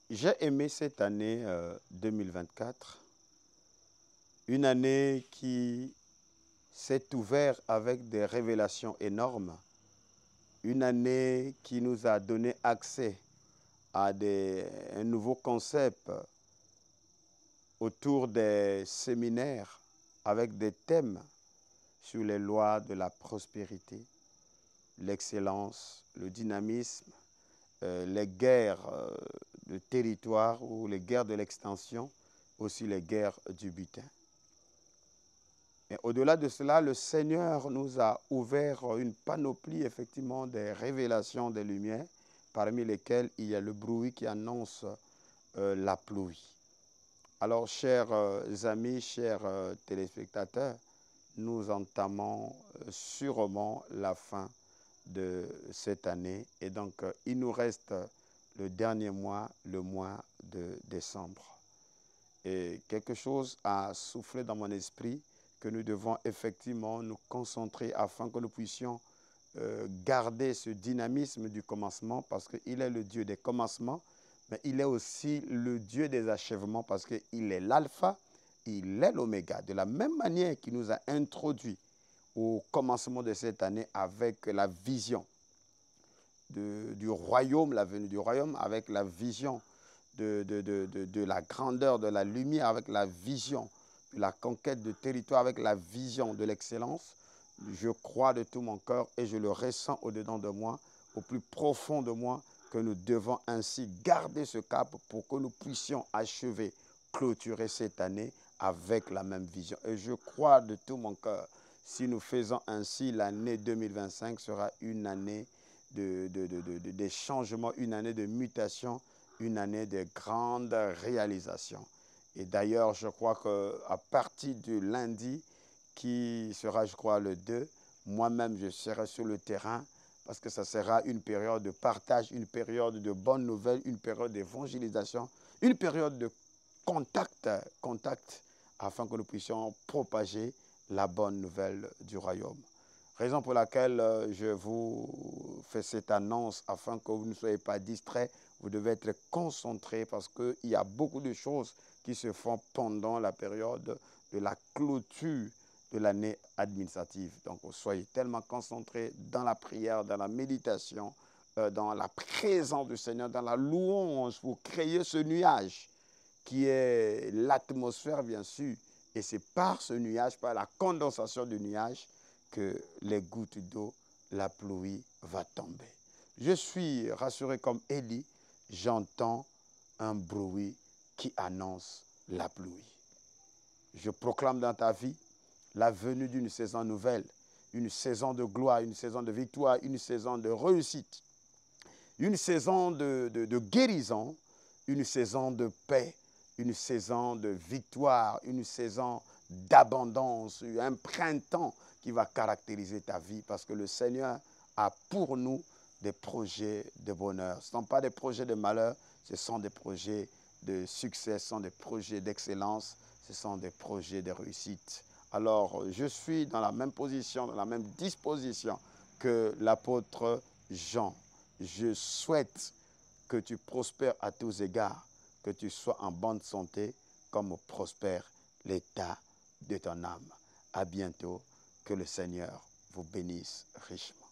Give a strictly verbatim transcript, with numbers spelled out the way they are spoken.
J'ai aimé cette année euh, deux mille vingt-quatre, une année qui s'est ouverte avec des révélations énormes, une année qui nous a donné accès à des, un nouveau concept autour des séminaires avec des thèmes sur les lois de la prospérité, l'excellence, le dynamisme, euh, les guerres euh, de territoire ou les guerres de l'extension, aussi les guerres du butin. Et au-delà de cela, le Seigneur nous a ouvert une panoplie, effectivement, des révélations des lumières, parmi lesquelles il y a le bruit qui annonce euh, la pluie. Alors, chers euh, amis, chers euh, téléspectateurs, nous entamons euh, sûrement la fin de cette année. Et donc, euh, il nous reste le dernier mois, le mois de décembre. Et quelque chose a soufflé dans mon esprit que nous devons effectivement nous concentrer afin que nous puissions euh, garder ce dynamisme du commencement, parce qu'il est le Dieu des commencements, mais il est aussi le Dieu des achèvements, parce qu'il est l'alpha, il est l'oméga. De la même manière qu'il nous a introduits au commencement de cette année avec la vision de, du royaume, la venue du royaume, avec la vision de, de, de, de, de la grandeur de la lumière, avec la vision de la conquête de territoire, avec la vision de l'excellence. Je crois de tout mon cœur et je le ressens au-dedans de moi, au plus profond de moi, que nous devons ainsi garder ce cap pour que nous puissions achever, clôturer cette année avec la même vision. Et je crois de tout mon cœur, si nous faisons ainsi, l'année deux mille vingt-cinq sera une année de, de, de, de, de, de changements, une année de mutation, une année de grandes réalisations. Et d'ailleurs, je crois qu'à partir du lundi, qui sera, je crois, le deux, moi-même, je serai sur le terrain parce que ça sera une période de partage, une période de bonnes nouvelles, une période d'évangélisation, une période de contact, contact afin que nous puissions propager la bonne nouvelle du royaume. Raison pour laquelle euh, je vous fais cette annonce afin que vous ne soyez pas distraits. Vous devez être concentrés parce qu'il y a beaucoup de choses qui se font pendant la période de la clôture de l'année administrative. Donc, soyez tellement concentrés dans la prière, dans la méditation, euh, dans la présence du Seigneur, dans la louange pour créer ce nuage qui est l'atmosphère, bien sûr. Et c'est par ce nuage, par la condensation du nuage, que les gouttes d'eau, la pluie va tomber. Je suis rassuré comme Élie, j'entends un bruit qui annonce la pluie. Je proclame dans ta vie la venue d'une saison nouvelle, une saison de gloire, une saison de victoire, une saison de réussite, une saison de, de, de guérison, une saison de paix, une saison de victoire, une saison d'abondance, un printemps qui va caractériser ta vie parce que le Seigneur a pour nous des projets de bonheur. Ce ne sont pas des projets de malheur, ce sont des projets de succès, ce sont des projets d'excellence, ce sont des projets de réussite. Alors, je suis dans la même position, dans la même disposition que l'apôtre Jean. Je souhaite que tu prospères à tous égards, que tu sois en bonne santé, comme prospère l'état de ton âme. À bientôt, que le Seigneur vous bénisse richement.